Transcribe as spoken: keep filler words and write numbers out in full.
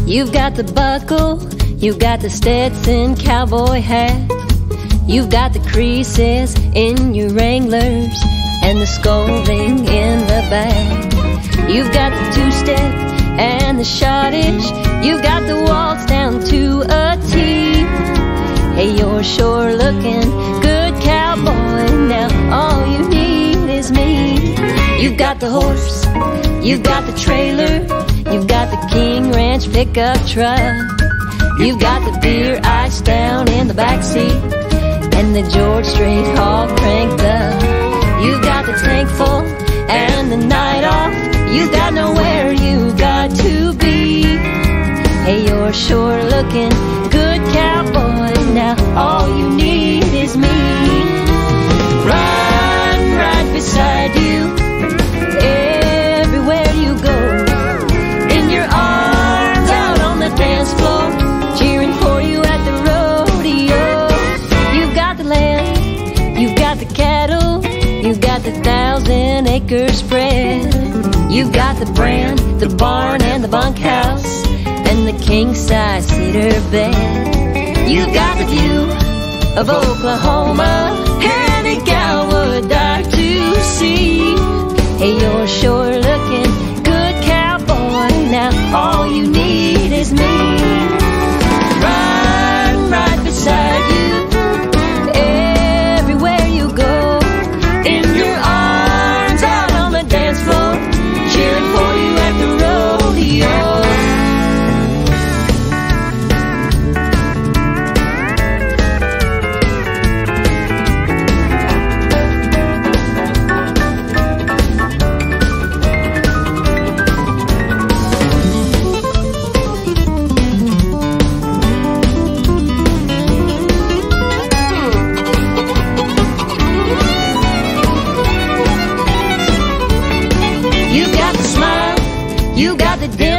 You've got the buckle, you've got the Stetson cowboy hat, you've got the creases in your Wranglers and the scolding in the back. You've got the two-step and the schottish, you've got the waltz down to a T. Hey, you're sure looking good, cowboy. Now all you need is me. You've got the horse, you've got the trailer, you've got the King Ranch pickup truck, you've got the beer ice down in the backseat and the George Strait all cranked up. You've got the tank full and the night off, you've got nowhere you got to be. Hey, you're sure looking good, cowboy. Now all you need is me. Run right beside you everywhere you go, in your arms out on the dance floor, cheering for you at the rodeo. You've got the land, you've got the cattle, you've got the thousand acre spread, you've got the brand, the barn and the bunkhouse and the king-size cedar bed. You've got the view of Oklahoma, any gal would die to see. Hey, you're sure looking good, cowboy. Now all you need is me. Run right beside you everywhere you go, in your arms out on the dance floor, cheering for you at the rodeo. You got the